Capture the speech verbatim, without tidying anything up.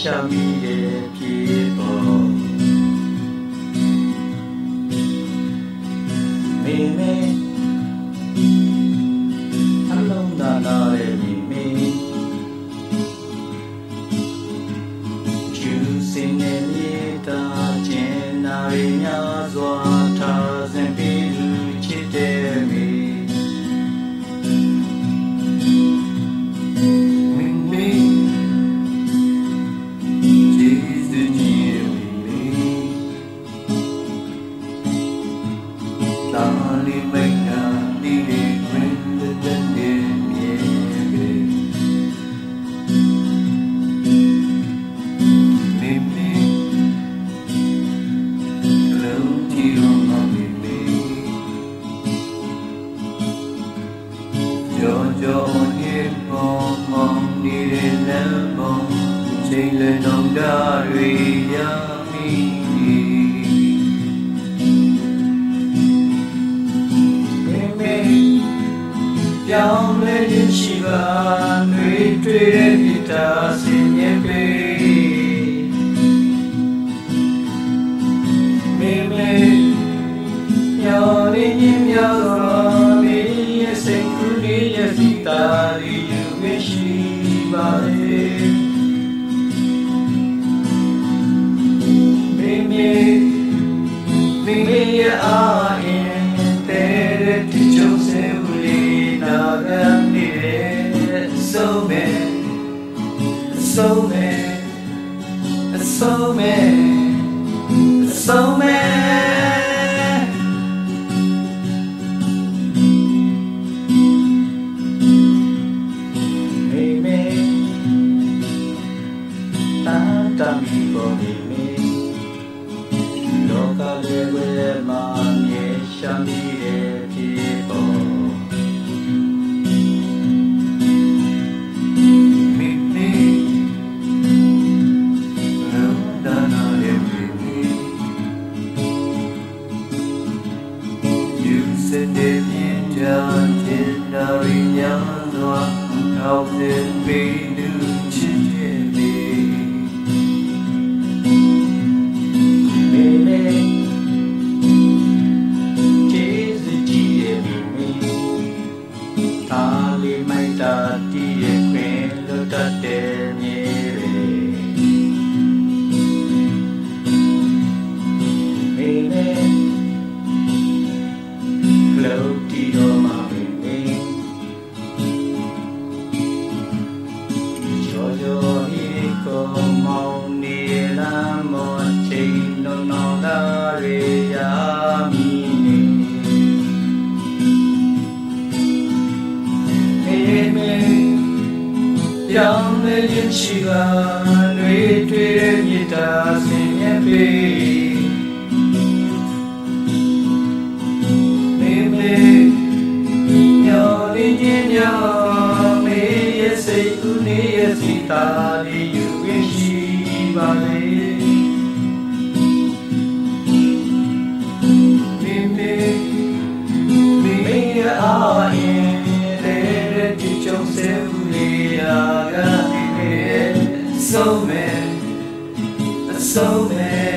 ရှာမိရဲ့ဖြစ်ပေါ်မေမေအလုံးသာလာတဲ့မေမေကျူစင်တဲ့မြေတာကျင်နာရများစွာထားစင်ပြီးလူချစ်တဲ့မေချိန်လည်းတော့ဒါတွေရမိမေမေပြောင်းလဲခြင်းရှိပါနှွေတွေ့တဲ့မိသားစင်ရဲ့ပေမေမေပြောင်းလဲခြင်းများစွာမေရဲ့စိတ်ကူးလေးရဲ့စိတ်သားလေးယူမရှိပါလေမေမေအားရင်တဲ့တိကျုံစေဦးလေးနာကနေဆိုမဲဆိုမဲဆိုမဲဆိုမဲမေမေတာတာမီပေါ်မေမေလောကလေးဝဲမှာမြေရှာမိရဲ့ဖြစ်ပေါ်မိမိလုံးဒါနာရဲ့မိမိယူစတဲ့မြင်ကြတဲ့နာရီညာစွာထောက်တဲ့ပေလူချစ်တဲ့မိတာတီးရဲ့ခွင်လွတ်တတ်တဲ့မြေတွေမေမေကလောတီတော်မှာမေမေချောချောဤကိုမောင်နေလာမောချိန်လုံးတော်သားရေရာမိနေပြောင်းလဲခြင်းရှိပါနှွေတွေ့တဲ့မြေတာစင်ရဲ့ပေမေမေမျောလင်းခြင်းများမေရဲ့စိတ်ကူးနေရဲ့စိတ်သားလေးယူရရှိပါလေမေမေမေရဲ့အားရင်တဲ့ဒီကြုံစေဦးလေးရာSo man, so man.